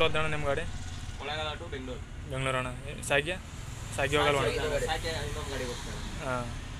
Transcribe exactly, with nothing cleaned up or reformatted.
Root ಹೋದ ಅಣ್ಣ ನಿಮ್ಮ ಗಾಡಿ? ಕೊಳ್ಳೇಗಾಲ ಟು ಬೆಂಗಳೂರು. ಬೆಂಗಳೂರು ಅಣ್ಣ. ಸಾಗ್ಯ ಸಾಗಿ ಹೋಗಲ್ವ ಅಣ್ಣ? ಸಾಕೆ ಇನ್ನೊಂದು ಗಾಡಿ ಹೋಗ್ತಾರೆ. ಹಾಂ